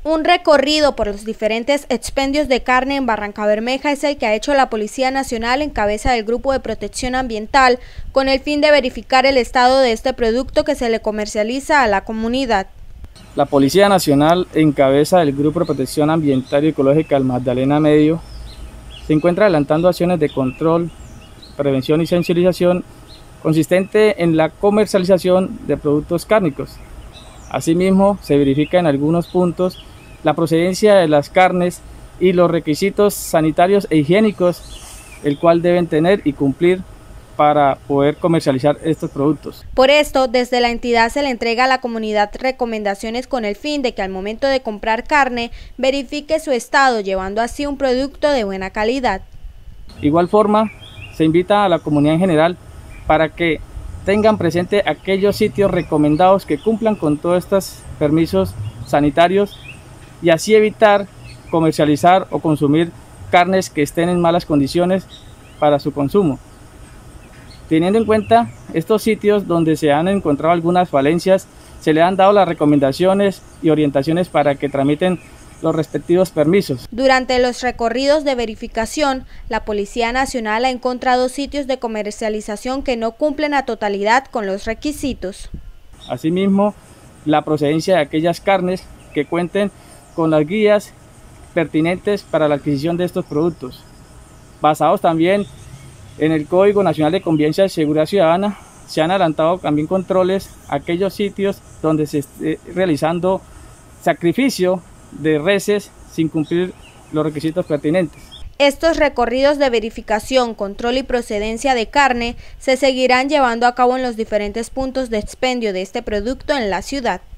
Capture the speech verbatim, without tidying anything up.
Un recorrido por los diferentes expendios de carne en Barrancabermeja es el que ha hecho la Policía Nacional en cabeza del Grupo de Protección Ambiental con el fin de verificar el estado de este producto que se le comercializa a la comunidad. La Policía Nacional en cabeza del Grupo de Protección Ambiental y Ecológica del Magdalena Medio se encuentra adelantando acciones de control, prevención y sensibilización consistente en la comercialización de productos cárnicos. Asimismo, se verifica en algunos puntos la procedencia de las carnes y los requisitos sanitarios e higiénicos, el cual deben tener y cumplir para poder comercializar estos productos. Por esto, desde la entidad se le entrega a la comunidad recomendaciones con el fin de que al momento de comprar carne verifique su estado, llevando así un producto de buena calidad. De igual forma, se invita a la comunidad en general para que tengan presente aquellos sitios recomendados que cumplan con todos estos permisos sanitarios y así evitar comercializar o consumir carnes que estén en malas condiciones para su consumo. Teniendo en cuenta estos sitios donde se han encontrado algunas falencias, se le han dado las recomendaciones y orientaciones para que tramiten los respectivos permisos. Durante los recorridos de verificación, la Policía Nacional ha encontrado sitios de comercialización que no cumplen a totalidad con los requisitos. Asimismo, la procedencia de aquellas carnes que cuenten con las guías pertinentes para la adquisición de estos productos. Basados también en el Código Nacional de Convivencia y Seguridad Ciudadana, se han adelantado también controles a aquellos sitios donde se esté realizando sacrificio de reses sin cumplir los requisitos pertinentes. Estos recorridos de verificación, control y procedencia de carne se seguirán llevando a cabo en los diferentes puntos de expendio de este producto en la ciudad.